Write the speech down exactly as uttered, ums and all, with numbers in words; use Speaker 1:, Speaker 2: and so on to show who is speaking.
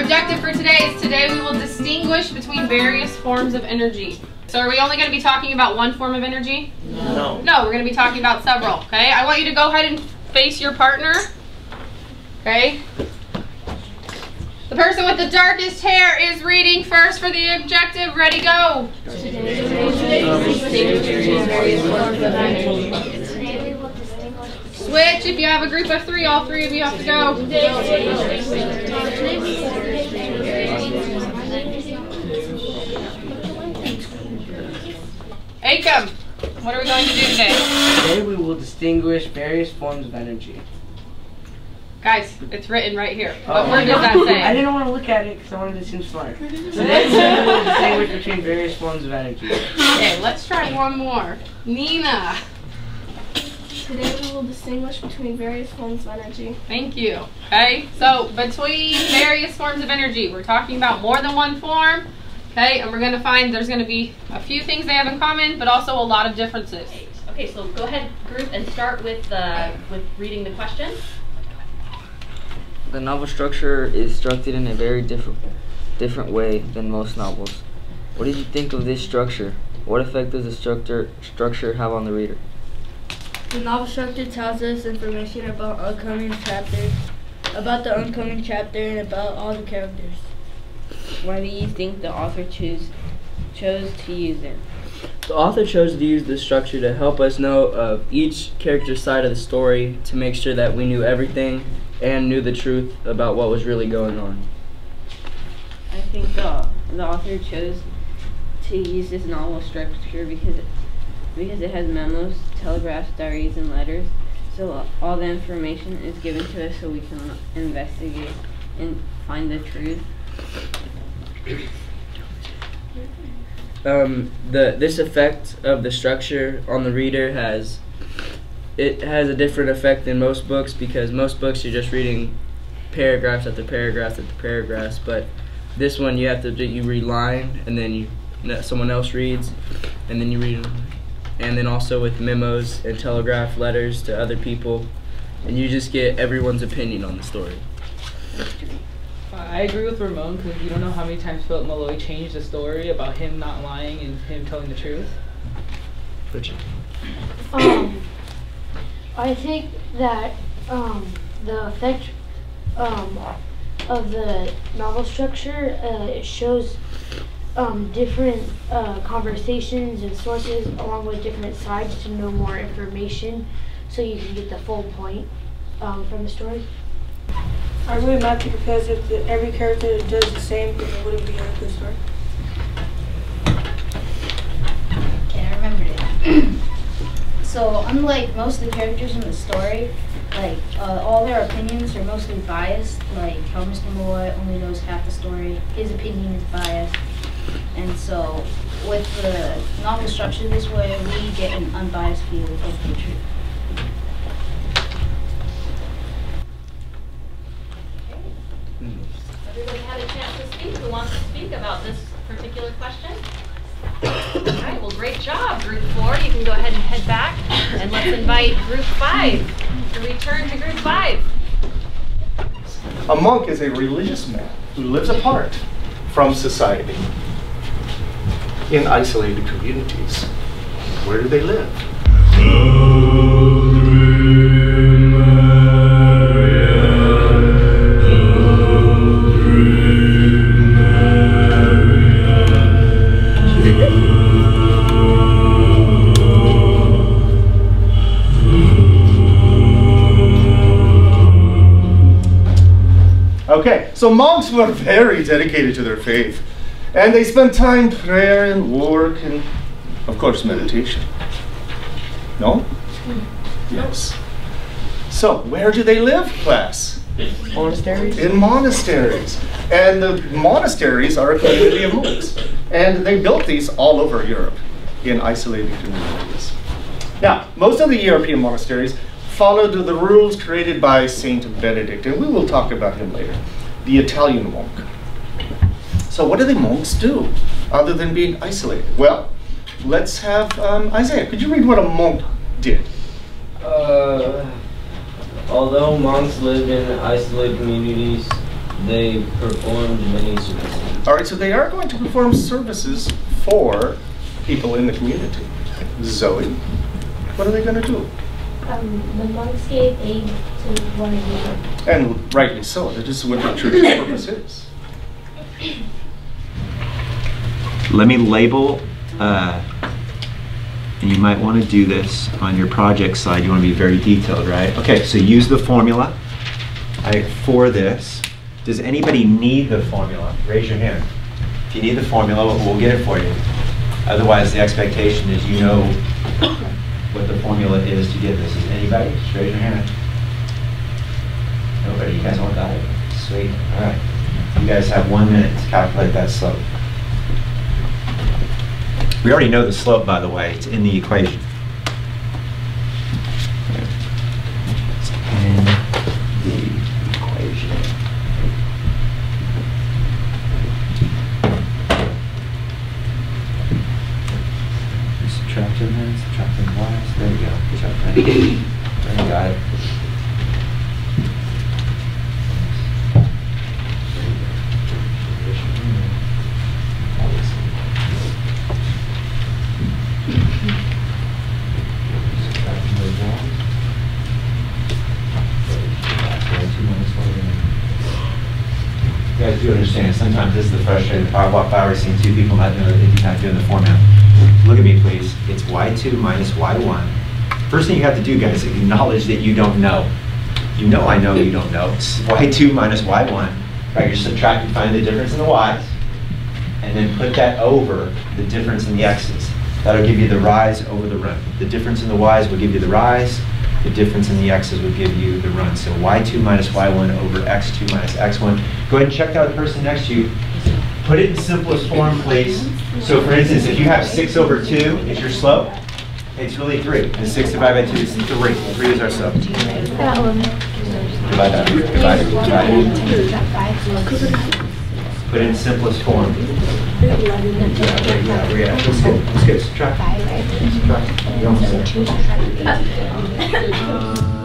Speaker 1: objective for today is today we will distinguish between various forms of energy. So are we only going to be talking about one form of energy?
Speaker 2: No.
Speaker 1: No, we're going to be talking about several, okay? I want you to go ahead and face your partner, okay? The person with the darkest hair is reading first for the objective. Ready, go. Switch. If you have a group of three, all three of you have to go. Acom, what are we going to do today?
Speaker 3: Today we will distinguish various forms of energy.
Speaker 1: Guys, it's written right here.
Speaker 3: Oh.
Speaker 1: What word does that say?
Speaker 3: I didn't want to look at it because I wanted to seem smart. Today we will distinguish between various forms of energy.
Speaker 1: Okay, let's try one more. Nina.
Speaker 4: Today we will distinguish between various forms of energy.
Speaker 1: Thank you. Okay, so between various forms of energy, we're talking about more than one form. Okay, and we're going to find there's going to be a few things they have in common, but also a lot of differences.
Speaker 5: Okay, so go ahead, group, and start with uh, with reading the question.
Speaker 6: The novel structure is structured in a very different different way than most novels. What did you think of this structure? What effect does the structure structure have on the reader?
Speaker 7: The novel structure tells us information about upcoming chapters, about the oncoming chapter, and about all the characters.
Speaker 8: Why do you think the author choose chose to use it?
Speaker 3: The author chose to use this structure to help us know of each character's side of the story, to make sure that we knew everything and knew the truth about what was really going on.
Speaker 8: I think the the author chose to use this novel structure because it, because it has memos, telegraphs, diaries, and letters. So all the information is given to us so we can investigate and find the truth.
Speaker 3: Um, the this effect of the structure on the reader has it has a different effect than most books, because most books you're just reading paragraphs after paragraphs after paragraphs, but this one you have to do, you read line and then you someone else reads and then you read, and then also with memos and telegraph letters to other people, and you just get everyone's opinion on the story.
Speaker 9: I agree with Ramon, because you don't know how many times Philip Malloy changed the story about him not lying and him telling the truth.
Speaker 3: Richard.
Speaker 10: Um, I think that um, the effect um, of the novel structure, uh, it shows um, different uh, conversations and sources along with different sides to know more information, so you can get the full point um, from the story.
Speaker 11: I really like it because if the, every character does the same, then it wouldn't be a good story.
Speaker 12: Okay, I remembered it. So, unlike most of the characters in the story, like, uh, all their opinions are mostly biased, like how Mister Malloy only knows half the story, his opinion is biased. And so, with the novel structure this way, we get an unbiased view of the truth.
Speaker 5: Everybody had a chance to speak. Who wants to speak about this particular question? All right, well, great job, Group four. You can go ahead and head back, and let's invite Group five to return to Group five.
Speaker 2: A monk is a religious man who lives apart from society in isolated communities. Where do they live? Okay, so monks were very dedicated to their faith, and they spent time prayer and work and, of course, meditation. No? Yes. So, where do they live, class?
Speaker 3: Monasteries?
Speaker 2: In monasteries. And the monasteries are a community of monks. And they built these all over Europe in isolated communities. Now, most of the European monasteries followed the rules created by Saint Benedict, and we will talk about him later, the Italian monk. So what do the monks do other than being isolated? Well, let's have um, Isaiah. Could you read what a monk did?
Speaker 13: Uh, although monks lived in isolated communities, They performed many services.
Speaker 2: All right, so they are going to perform services for people in the community. Zoe, what are they going to do?
Speaker 10: Um, the monks gave aid to one another.
Speaker 2: And rightly so. That is what the church's purpose is.
Speaker 14: Let me label, uh, and you might want to do this on your project slide. You want to be very detailed, right? Okay, so use the formula I, for this. Does anybody need the formula? Raise your hand. If you need the formula, we'll, we'll get it for you. Otherwise, the expectation is you know what the formula is to get this. Is anybody? Just raise your hand. Nobody. You guys all got it? Sweet. All right. You guys have one minute to calculate that slope. We already know the slope, by the way. It's in the equation. It's in the equation. Subtracting this, subtracting y. There we go. Good job, Frank. There you got it. You guys do understand, sometimes this is the frustrating part. I walk by, we're seeing two people not doing it, not doing the formula. Look at me, please. It's y two minus y one. First thing you have to do, guys, is acknowledge that you don't know. You know I know you don't know. It's y two minus y one. Right, you're subtracting, find the difference in the y's, and then put that over the difference in the x's. That'll give you the rise over the run. The difference in the y's will give you the rise. The difference in the x's will give you the run. So y two minus y one over x two minus x one. Go ahead and check out the person next to you. Put it in simplest form, please. So for instance, if you have six over two is your slope, it's really three. And six divided by two is three. three is our slope.
Speaker 10: That one.
Speaker 14: Divide that. Divide it. Divide it. Put it in simplest form. Yeah, yeah, yeah. Let's go. Let's go. Subtract. Subtract. You almost said it.